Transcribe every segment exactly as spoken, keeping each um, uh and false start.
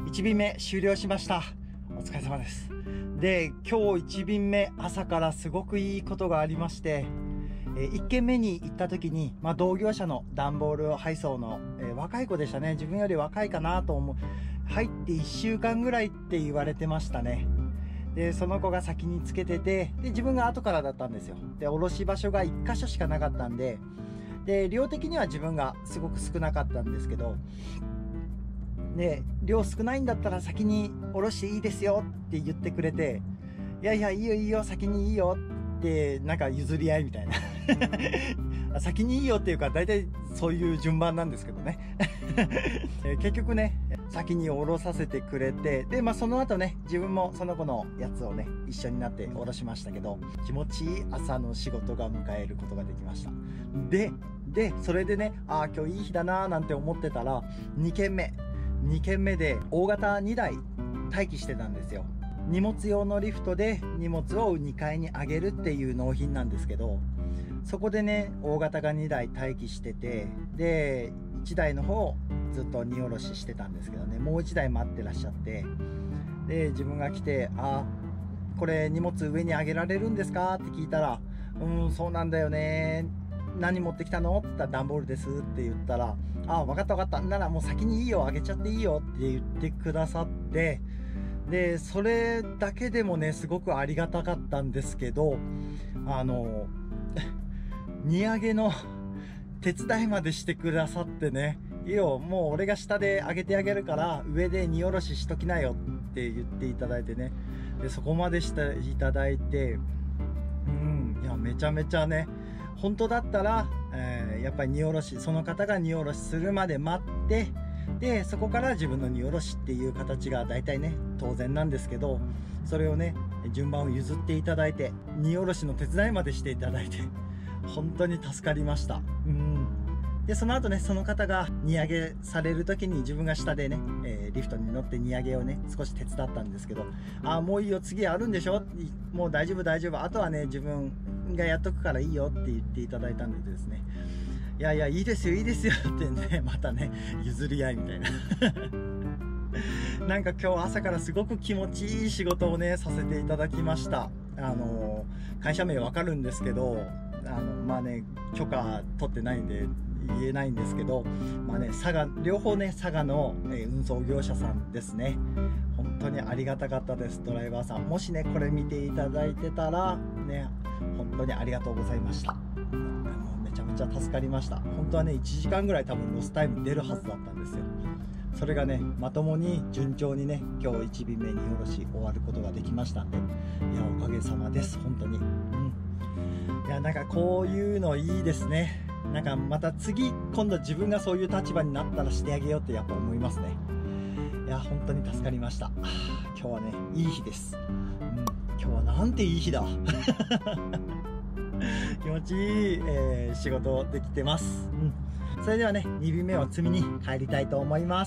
いち便目終了しました。お疲れ様です。で、今日いち便目朝からすごくいいことがありまして、えー、いっ軒目に行った時に、まあ、同業者の段ボール配送の、えー、若い子でしたね。自分より若いかなと思う。入っていっしゅうかんぐらいって言われてましたね。で、その子が先につけてて、で、自分が後からだったんですよ。で、卸し場所がいっ箇所しかなかったんで、で、量的には自分がすごく少なかったんですけど、で、量少ないんだったら先に下ろしていいですよって言ってくれて、いやいや、いいよいいよ、先にいいよって、なんか譲り合いみたいな。先にいいよっていうか、大体そういう順番なんですけどね。結局ね、先に下ろさせてくれて、で、まあその後ね、自分もその子のやつをね、一緒になって下ろしましたけど、気持ちいい朝の仕事が迎えることができました。で、で、それでね、ああ、今日いい日だなーなんて思ってたら、に軒目。に軒目で大型にだい待機してたんですよ。荷物用のリフトで荷物をにかいに上げるっていう納品なんですけど、そこでね、大型がにだい待機してて、で、いちだいの方ずっと荷下ろししてたんですけどね、もういちだい待ってらっしゃって、で、自分が来て、あ、これ荷物上に上げられるんですかって聞いたら、うん、そうなんだよね。何持ってきたのって言ったら段ボールですって言ったら、ああ、分かった分かった。ならもう先にいいよ、あげちゃっていいよって言ってくださって、で、それだけでもね、すごくありがたかったんですけど、あの、荷上げの手伝いまでしてくださってね、いいよ、もう俺が下で上げてあげるから、上で荷下ろししときなよって言っていただいてね、で、そこまでしていただいて、うん、いや、めちゃめちゃね、本当だったら、えー、やっぱり荷下ろし、その方が荷下ろしするまで待って、で、そこから自分の荷下ろしっていう形が大体ね、当然なんですけど、それをね、順番を譲っていただいて、荷下ろしの手伝いまでしていただいて、本当に助かりました。うん。で、その後ね、その方が荷上げされる時に自分が下でね、えー、リフトに乗って荷上げをね、少し手伝ったんですけど、ああ、もういいよ、次あるんでしょ？もう大丈夫大丈夫。あとはね、自分がやっとくからいいよって言っていただいたんでですね、いやいや、いいですよ、いいですよってね、またね、譲り合いみたいな。なんか今日朝からすごく気持ちいい仕事をね、させていただきました。あの、会社名わかるんですけど、あの、まあね、許可取ってないんで言えないんですけど、まあね、佐賀、両方ね、佐賀の、えー、運送業者さんですね。本当にありがたかったです、ドライバーさん。もしね、これ見ていただいてたら、ね、本当にありがとうございました。めちゃめちゃ助かりました。本当はね、いちじかんぐらい多分ロスタイム出るはずだったんですよ。それがね、まともに順調にね、今日いち便目に下ろし終わることができましたんで、いや、おかげさまです、本当に。うん。いや、なんかこういうのいいですね。なんかまた次、今度自分がそういう立場になったらしてあげようってやっぱ思いますね。いや、本当に助かりました。今日はね、いい日です。うん。今日はなんていい日だ。気持ちいい、えー、仕事できてます。うん。それではね、に便目を積みに帰りたいと思います。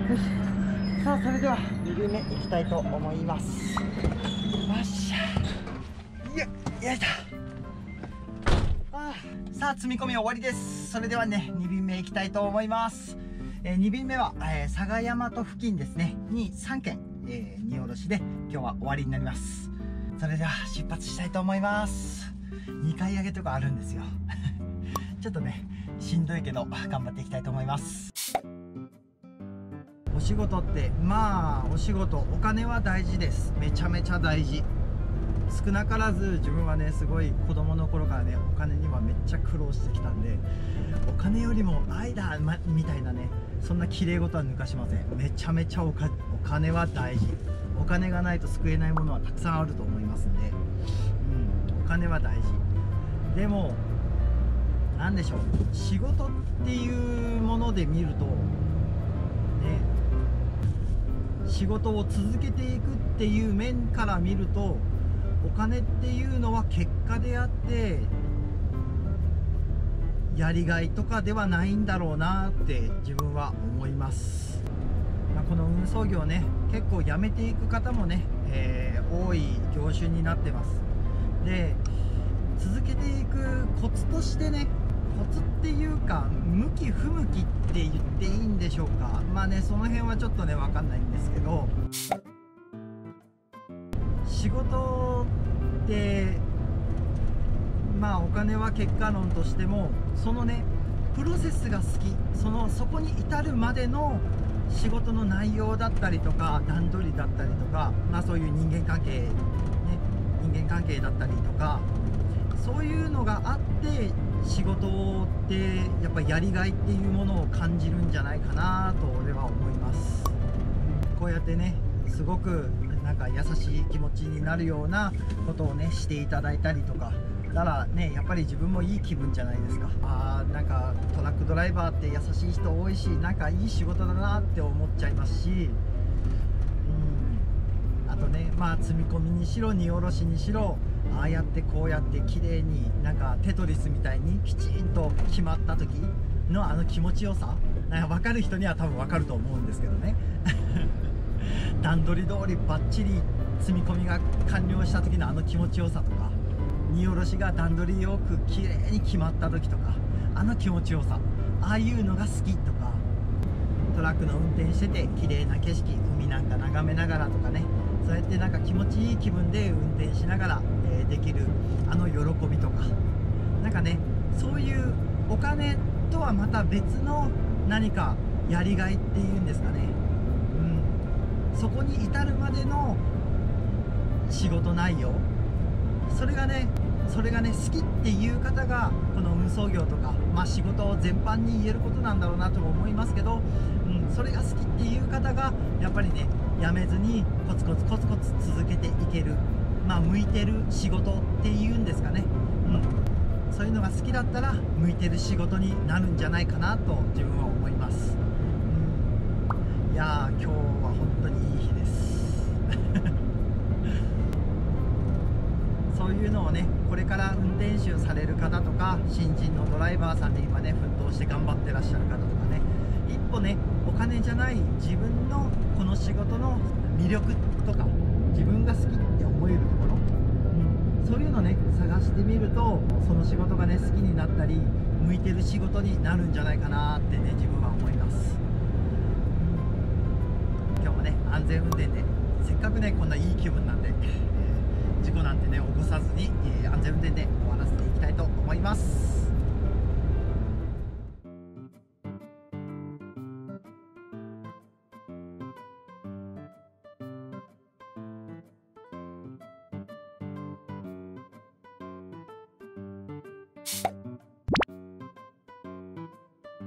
よし、さあそれではにびんめいきたいと思います。よっしゃ、よっ、やいた。あー、さあ積み込み終わりです。それではね、にびんめいきたいと思います。えー、にびんめは、えー、佐賀大和付近ですねにさんけん、えー、荷下ろしで今日は終わりになります。それでは出発したいと思います。にかい上げとかあるんですよちょっとねしんどいけど頑張っていきたいと思います。お仕事って、まあお仕事、お金は大事です。めちゃめちゃ大事。少なからず自分はね、すごい子供の頃からね、お金にはめっちゃ苦労してきたんで、お金よりも愛だ、ま、みたいなね、そんな綺麗事は抜かしません。めちゃめちゃおかお金は大事。お金がないと救えないものはたくさんあると思いますんで、うん、お金は大事。でもなんでしょう、仕事っていうもので見るとね、仕事を続けていくっていう面から見ると、お金っていうのは結果であってやりがいとかではないんだろうなって自分は思います。まあ、この運送業ね、結構辞めていく方もね、えー、多い業種になってます。で、続けていくコツとしてね、コツっていうか向き不向きって言っていいんでしょうか。まあね、その辺はちょっとね分かんないんですけど、仕事ってまあお金は結果論としても、そのねプロセスが好き、そのそこに至るまでの仕事の内容だったりとか段取りだったりとか、まあそういう人間関係ね、人間関係だったりとか、そういうのがあって仕事ってやっぱりやりがいっていうものを感じるんじゃないかなと俺は思います。こうやってね、すごくなんか優しい気持ちになるようなことをねしていただいたりとかならね、やっぱり自分もいい気分じゃないですか。あー、なんかトラックドライバーって優しい人多いし、なんかいい仕事だなって思っちゃいますし、うん、あとね、まあ積み込みにしろ荷下ろしにしろ、ああやってこうやって綺麗になんかテトリスみたいにきちんと決まった時のあの気持ちよさ、なんか分かる人には多分分かると思うんですけどね段取り通りバッチリ積み込みが完了した時のあの気持ちよさとか、荷下ろしが段取りよく綺麗に決まった時とか、あの気持ちよさ、ああいうのが好きとか、トラックの運転してて綺麗な景色、海なんか眺めながらとかね、そうやってなんか気持ちいい気分で運転しながら、えー、できるあの喜びとか、なんかね、そういうお金とはまた別の何かやりがいっていうんですかね、うん、そこに至るまでの仕事内容、それがねそれがね好きっていう方がこの運送業とか、まあ、仕事全般に言えることなんだろうなと思いますけど、うん、それが好きっていう方がやっぱりねやめずにコツコツコツコツ続けていける、まあ向いてる仕事っていうんですかね、うん、そういうのが好きだったら向いてる仕事になるんじゃないかなと自分は思います。うん、いやー、今日は本当にいい日ですそういうのをね、これから運転手される方とか新人のドライバーさんで今ね奮闘して頑張ってらっしゃる方とかね、一歩ねお金じゃない自分のこの仕事の魅力とか自分が好きって思えるところ、うん、そういうのね探してみると、その仕事がね好きになったり向いてる仕事になるんじゃないかなってね自分は思います。うん、今日もね安全運転で、せっかくねこんないい気分なんで、えー、事故なんてね起こさずに、えー、安全運転で終わらせていきたいと思います。you